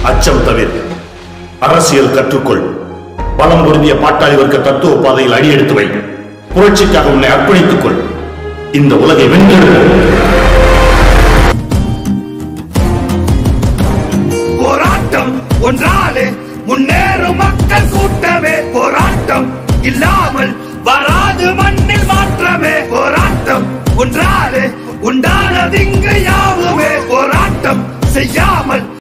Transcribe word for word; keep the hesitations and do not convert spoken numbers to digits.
அச்சம் தவிர அரசியல் கற்றுக்கொள். பலம் பொருந்திய பாட்டாளி வர்க்க தத்துவ பாதையில் அடியெடுத்து வை. புரட்சிக்காக உன்னை அர்ப்பணித்துக் கொள். இந்த உலகை வென்றெடுப்போம். போராட்டம் ஒன்றாலே முன்னேறும் மக்கள் கூட்டமே. போராட்டம் இல்லாமல் வராது மண்ணில் மாற்றமே. போராட்டம் ஒன்றாலே உண்டானதிங்கு யாவுமே. போராட்டம் செய்யாமல்